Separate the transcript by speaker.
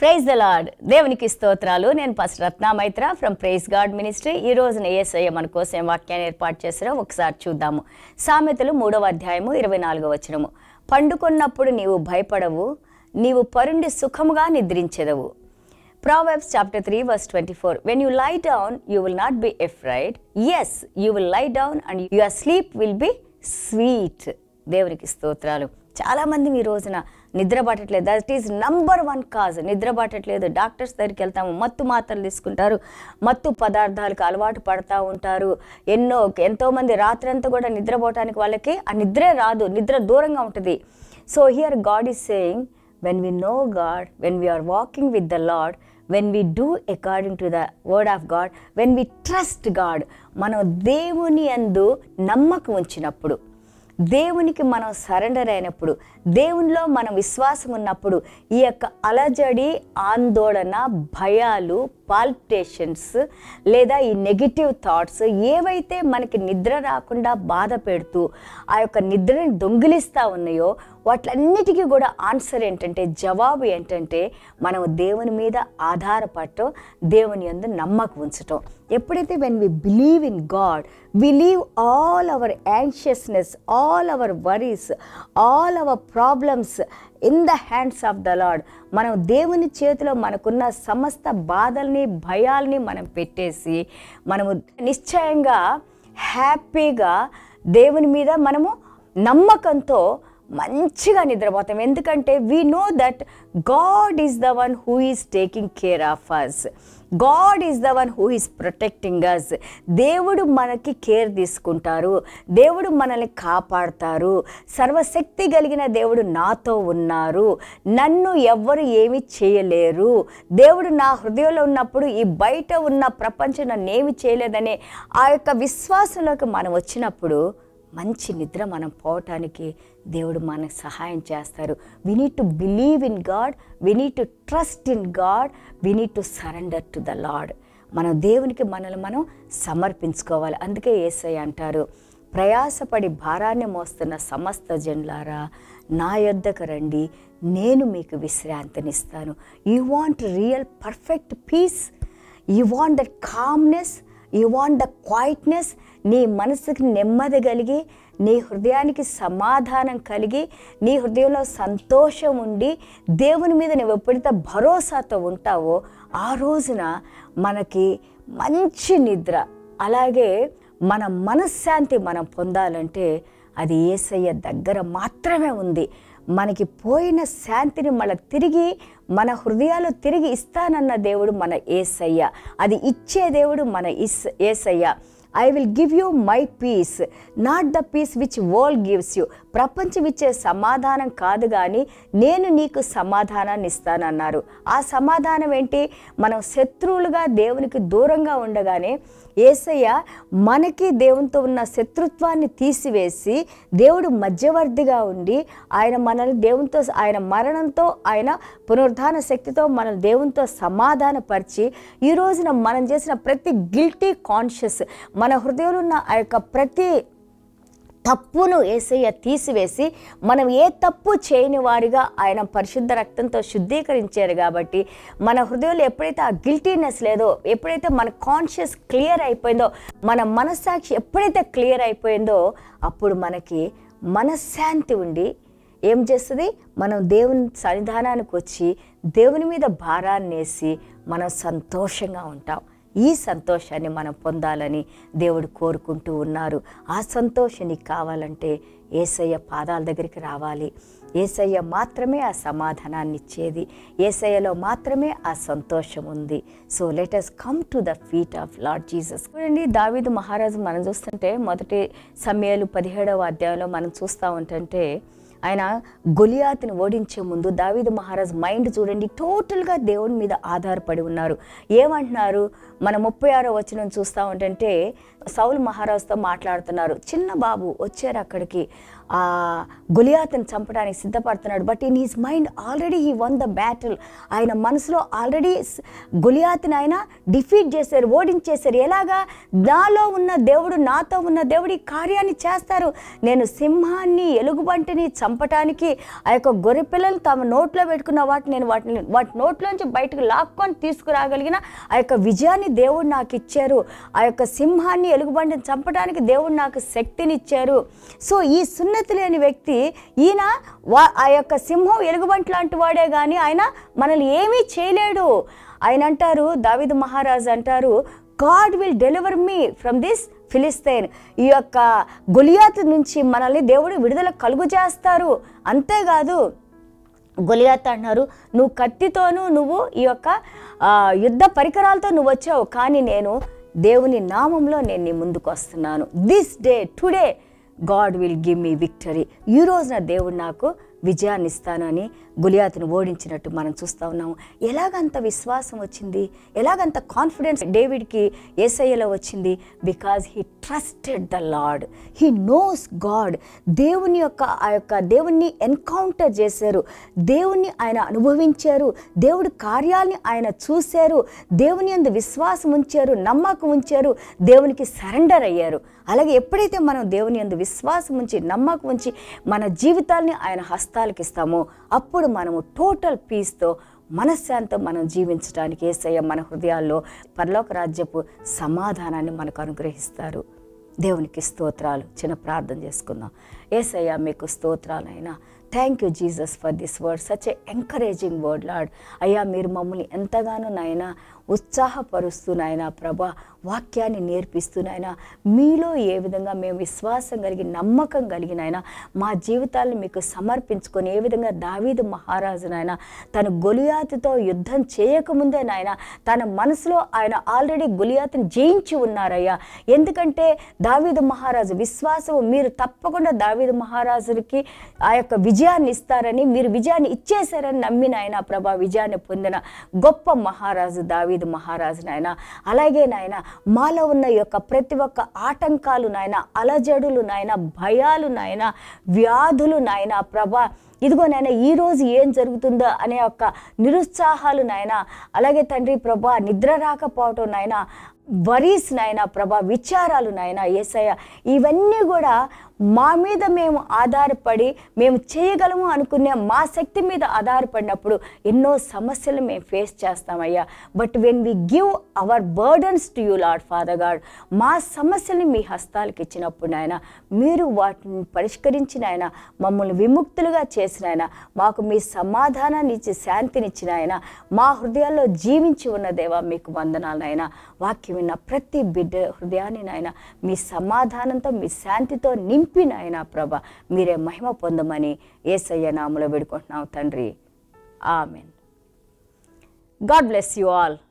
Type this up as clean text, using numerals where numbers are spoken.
Speaker 1: Praise the lord. దేవునికి స్తోత్రాలు. నేను pastor Ratna Maitra from praise god ministry. ఈ రోజున యేసయ్య మన కోసం వాక్యాన్ని ఏర్పాటు చేసారో ఒకసారి చూద్దాము. సామెతలు 3వ అధ్యాయము 24వ వచనము. పండుకొన్నప్పుడు నీవు భయపడవు, నీవు పరుండి సుఖముగా నిద్రించెదవు. Proverbs chapter 3 verse 24. When you lie down, you will not be afraid. Yes, you will lie down and your sleep will be sweet. దేవునికి స్తోత్రాలు. చాలామంది ఈ రోజున నిద్ర పట్టట్లేదు. That is number 1 cause. నిద్ర పట్టట్లేదు. డాక్టర్స్ దగ్గరికి వెళ్తాము, మత్తు మాత్రలు తీసుకుంటారు, మత్తు పదార్థాలకు అలవాటు పడుతూ ఉంటారు. ఎంతోమంది రాత్రంతా కూడా నిద్రపోవటానికి వాళ్ళకి ఆ నిద్రే రాదు, నిద్ర దూరంగా ఉంటుంది. So here god is saying, when we know God, when we are walking with the Lord, when we do according to the word of God, when we trust God, మనం దేవుని యందు నమ్మకం ఉంచినప్పుడు, దేవునికి మనం సరెండర్ అయినప్పుడు, దేవునిలో మనం విశ్వాసం ఉన్నప్పుడు, ఈ యొక్క అలజడి, ఆందోళన, భయాలు, పాల్పిటేషన్స్ లేదా ఈ నెగిటివ్ థాట్స్ ఏవైతే మనకి నిద్ర రాకుండా బాధ పెడుతూ ఆ యొక్క నిద్రని దొంగిలిస్తూ ఉన్నాయో వాటిలన్నిటికీ కూడా ఆన్సర్ ఏంటంటే, జవాబు ఏంటంటే, మనం దేవుని మీద ఆధారపడటం, దేవుని యందు నమ్మకం ఉంచటం. ఎప్పుడైతే when we believe in god, we leave all our anxiousness, all our worries, all our problems in the hands of the lord. మనం దేవుని చేతిలో మనకున్న సమస్త బాధల్ని, భయాల్ని మనం పెట్టేసి మనము నిశ్చయంగా హ్యాపీగా దేవుని మీద మనము నమ్మకంతో మంచిగా నిద్రపోతాం. ఎందుకంటే we know that god is the one who is taking care of us, god is the one who is protecting us. దేవుడు మనకి కేర్ తీసుకుంటారు, దేవుడు మనల్ని కాపాడతారు, సర్వశక్తి కలిగిన దేవుడు నాతో ఉన్నారు, నన్ను ఎవ్వరు ఏమి చేయలేరు, దేవుడు నా హృదయంలో ఉన్నప్పుడు ఈ బయట ఉన్న ప్రపంచం నన్ను ఏమి చేయలేదనే ఆ యొక్క విశ్వాసంలోకి మనం వచ్చినప్పుడు మంచి నిద్ర మనం పోవటానికి దేవుడు మనకు సహాయం చేస్తారు. We need to believe in god, we need to trust in god, we need to surrender to the lord. మనం దేవునికి మనల్ని మనం సమర్పించుకోవాలి. అందుకే యేసయ్య అంటారు, ప్రయాసపడి భారాన్ని మోస్తున్న సమస్త జనులారా నా యొద్దకు రండి, నేను మీకు విశ్రాంతినిస్తాను. You want real perfect peace, you want that calmness, you want the quietness. నీ మనసుకి నెమ్మది కలిగి, నీ హృదయానికి సమాధానం కలిగి, నీ హృదయంలో సంతోషం ఉండి, దేవుని మీద నువ్వు ఎప్పుడైతే భరోసాతో ఉంటావో ఆ రోజున మనకి మంచి నిద్ర, అలాగే మన మనశ్శాంతి మనం పొందాలంటే అది యేసయ్య దగ్గర మాత్రమే ఉంది. మనకి పోయిన శాంతిని మళ్ళీ తిరిగి మన హృదయాలు తిరిగి ఇస్తానన్న దేవుడు మన యేసయ్య. అది ఇచ్చే దేవుడు మన Yesayya. I will give you my peace, not the peace which world gives you. ప్రపంచం ఇచ్చే సమాధానం కాదు, కానీ నేను నీకు సమాధానాన్ని ఇస్తానన్నారు. ఆ సమాధానం ఏంటి? మనం శత్రువులుగా దేవునికి దూరంగా ఉండగానే యేసయ్య మనకి దేవునితో ఉన్న శత్రుత్వాన్ని తీసివేసి దేవుడు మధ్యవర్తిగా ఉండి ఆయన మనల్ని దేవునితో, ఆయన మరణంతో, ఆయన పునరుద్ధాన శక్తితో మనల్ని దేవునితో సమాధానపరిచి ఈ రోజున మనం చేసిన ప్రతి గిల్టీ కాన్షియస్, మన హృదయంలో ఉన్న ఆ యొక్క ప్రతి తప్పును యేసయ్య తీసివేసి మనం ఏ తప్పు చేయని వారిగా ఆయన పరిశుద్ధ రక్తంతో శుద్ధీకరించారు. కాబట్టి మన హృదయంలో ఎప్పుడైతే ఆ గిల్టీనెస్ లేదో, ఎప్పుడైతే మన కాన్షియస్ క్లియర్ అయిపోయిందో, మన మనస్సాక్షి ఎప్పుడైతే క్లియర్ అయిపోయిందో అప్పుడు మనకి మనశ్శాంతి ఉండి ఏం చేస్తుంది? మనం దేవుని సన్నిధానానికి వచ్చి దేవుని మీద భారాన్ని వేసి మనం సంతోషంగా ఉంటాం. ఈ సంతోషాన్ని మనం పొందాలని దేవుడు కోరుకుంటూ ఉన్నారు. ఆ సంతోషం నీకు కావాలంటే యేసయ్య పాదాల దగ్గరికి రావాలి. యేసయ్య మాత్రమే ఆ సమాధానాన్ని ఇచ్చేది, యేసయ్యలో మాత్రమే ఆ సంతోషం ఉంది. So let us come to the feet of lord Jesus. చూడండి, దావీదు మహారాజు మనం చూస్తుంటే మొదటి సమూయేలు 17వ అధ్యాయంలో మనం చూస్తూ ఉంటుంటే ఆయన గొలియాతుని ఓడించే ముందు దావీదు మహారాజు మైండ్ చూడండి, టోటల్గా దేవుని మీద ఆధారపడి ఉన్నారు. ఏమంటున్నారు? మన 36వ వచనం చూస్తూ ఉంటుంటే సౌలు మహారాజుతో మాట్లాడుతున్నారు. చిన్న బాబు వచ్చారు అక్కడికి, గొలియాతుని చంపడానికి సిద్ధపడుతున్నాడు. But in his mind already he won the battle. ఆయన మనసులో ఆల్రెడీ గొలియాతుని ఆయన డిఫీట్ చేశారు, ఓడించేశారు. ఎలాగా? నాలో ఉన్న దేవుడు, నాతో ఉన్న దేవుడు ఈ కార్యాన్ని చేస్తారు. నేను సింహాన్ని ఎలుగుబంటిని చంపటానికి ఆ యొక్క గొర్రె పిల్లలు తమ నోట్లో పెట్టుకున్న వాటి నోట్లోంచి బయటకు లాక్కొని తీసుకురాగలిగిన ఆ యొక్క విజయాన్ని దేవుడు నాకు ఇచ్చారు. ఆ యొక్క సింహాన్ని ఎలుగుబంటిని చంపడానికి దేవుడు నాకు శక్తినిచ్చారు. సో ఈ సున్నతి లేని వ్యక్తి ఈయన ఆ యొక్క సింహం ఎలుగుబంటి లాంటి వాడే కానీ ఆయన మనల్ని ఏమీ చేయలేడు. ఆయన అంటారు, దావీదు మహారాజు అంటారు, god will deliver me from this Philistine. ఈ యొక్క గొలియాతు నుంచి మనల్ని దేవుడు విడుదల కలుగు చేస్తారు. అంతేకాదు గొలియాతు అన్నారు, నువ్వు కత్తితోనూ నువ్వు ఈ యొక్క యుద్ధ పరికరాలతో నువ్వు వచ్చావు, కానీ నేను దేవుని నామంలో నేను నీ ముందుకు వస్తున్నాను. This day today god will give me victory. ఈ రోజున దేవుడు నాకు విజయాన్ని ఇస్తాను అని గొలియాతును ఓడించినట్టు మనం చూస్తూ ఉన్నాము. ఎలాగంత విశ్వాసం వచ్చింది, ఎలాగంత కాన్ఫిడెన్స్ డేవిడ్కి యేసయ్యలో వచ్చింది? Because he trusted the lord, he knows god. దేవుని యొక్క ఆ యొక్క దేవుణ్ణి ఎన్కౌంటర్ చేశారు, దేవుణ్ణి ఆయన అనుభవించారు, దేవుడి కార్యాలని ఆయన చూశారు, దేవుని యందు విశ్వాసం ఉంచారు, నమ్మకం ఉంచారు, దేవునికి సరెండర్ అయ్యారు. అలాగే ఎప్పుడైతే మనం దేవుని యందు విశ్వాసం ఉంచి నమ్మకం ఉంచి మన జీవితాల్ని ఆయన హస్తాలకి ఇస్తామో అప్పుడు మనము టోటల్ పీస్తో మనశ్శాంతం మనం జీవించడానికి యేసయ్య మన హృదయాల్లో పరలోక రాజ్యపు సమాధానాన్ని మనకు అనుగ్రహిస్తారు. దేవునికి స్తోత్రాలు. చిన్న ప్రార్థన చేసుకుందాం. యేసయ్య మీకు స్తోత్రాలైనా. Thank you Jesus for this word, such a encouraging word lord. అయ్యా మీరు మమ్మల్ని ఎంతగానో నాయన ఉత్సాహపరుస్తూ నాయన ప్రభా వాక్యాన్ని నేర్పిస్తూ నాయన మీలో ఏ విధంగా మేము విశ్వాసం కలిగి నమ్మకం కలిగిన ఆయన మా జీవితాలను మీకు సమర్పించుకొని ఏ విధంగా దావీదు మహారాజు నాయన తను గొలియాతుతో యుద్ధం చేయకముందే నాయన తన మనసులో ఆయన ఆల్రెడీ గొలియాతుని జయించి ఉన్నారయ్యా. ఎందుకంటే దావీదు మహారాజు విశ్వాసం, మీరు తప్పకుండా దావీదు మహారాజుకి ఆ యొక్క విజయాన్ని ఇస్తారని, మీరు విజయాన్ని ఇచ్చేశారని నమ్మిన ఆయన ప్రభా విజయాన్ని పొందిన గొప్ప మహారాజు దావీదు మహారాజు నాయన. అలాగే నాయన మాలో ఉన్న యొక్క ప్రతి ఒక్క ఆటంకాలు నాయన, అలజడులు నాయన, భయాలు నాయన, వ్యాధులు నాయన ప్రభా, ఇదిగో నాయన ఈరోజు ఏం జరుగుతుందో అనే ఒక నిరుత్సాహాలు నాయన, అలాగే తండ్రి ప్రభా నిద్ర రాకపోవటం నాయన, వరీస్ నాయన ప్రభా, విచారాలు నాయన యేసయ్య, ఇవన్నీ కూడా మా మీద మేము ఆధారపడి మేము చేయగలము అనుకునే మా శక్తి మీద ఆధారపడినప్పుడు ఎన్నో సమస్యలు మేము ఫేస్ చేస్తామయ్యా. But when we give our burdens to you lord father god, మా సమస్యల్ని మీ హస్తాలకు ఇచ్చినప్పుడు నాయన మీరు వాటిని పరిష్కరించిన ఆయన, మమ్మల్ని విముక్తులుగా చేసిన ఆయన, మాకు మీ సమాధానాన్ని ఇచ్చి శాంతినిచ్చిన ఆయన, మా హృదయాల్లో జీవించి ఉన్న దేవా మీకు వందనాలు నాయన. వాక్యం విన్న ప్రతి బిడ్డ హృదయాన్ని నాయన మీ సమాధానంతో మీ శాంతితో నింపి నాయన ప్రభ మీరే మహిమ పొందమని యేసయ్య నామములో వేడుకుంటున్నాం తండ్రి. Amen. God bless you all.